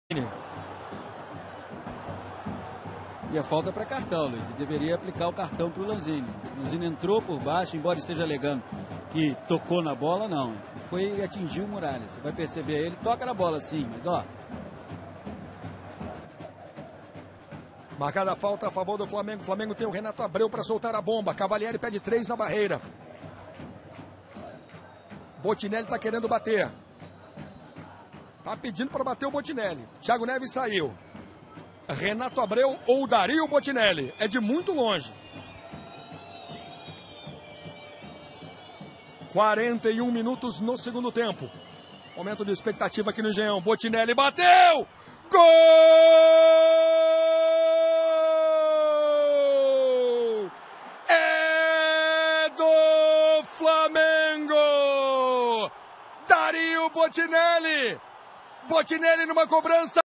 E a falta para cartão, Luiz. Ele deveria aplicar o cartão para o Lanzini. O Lanzini entrou por baixo, embora esteja alegando que tocou na bola, não. Foi e atingiu o Muralha. Você vai perceber, ele toca na bola sim, mas ó. Marcada a falta a favor do Flamengo. O Flamengo tem o Renato Abreu para soltar a bomba. Cavalieri pede 3 na barreira. Botinelli está querendo bater. Tá pedindo para bater o Botinelli. Thiago Neves saiu. Renato Abreu ou Dario Botinelli. É de muito longe. 41 minutos no segundo tempo. Momento de expectativa aqui no Engenhão. Botinelli bateu! Gol! É do Flamengo! Dario Botinelli! Botinelli numa cobrança.